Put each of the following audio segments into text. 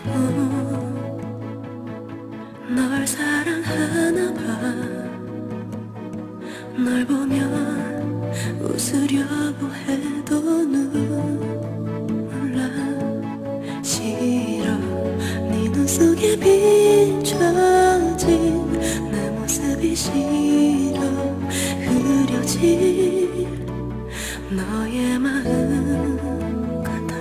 널 사랑하나 봐. 널 보면 웃으려고 해도 눈물 나. 싫어 네 눈 속에 비춰진 내 모습이 싫어. 흐려질 너의 마음 같아.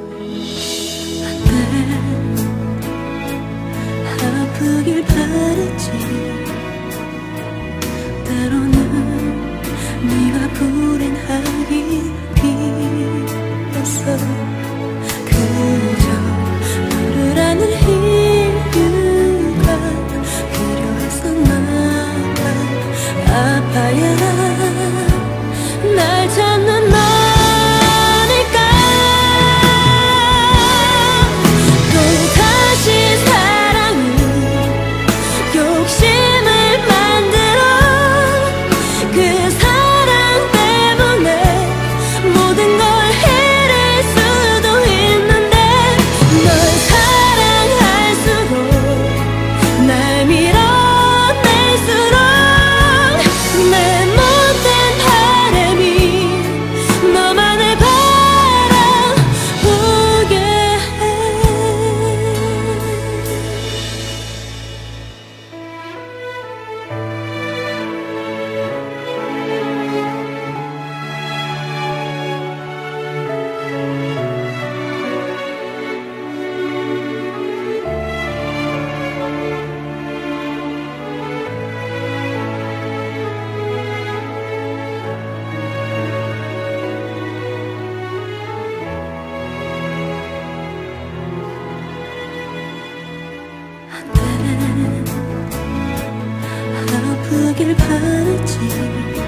아프길 바랬지. 때로는 네가 불행하기 빌었어. 그저 너를 아는 이유가 필요했었나 봐. 아파야 날 찾는 너니까. 또 다시 사랑은 욕심을 만들어. 그 사랑 때문에 모든 걸 잃을 수도 있는데, 널 사랑할수록 날 밀어낼수록 내 못된 바람이 너만을 바라보게 해. 아프길 바랬지.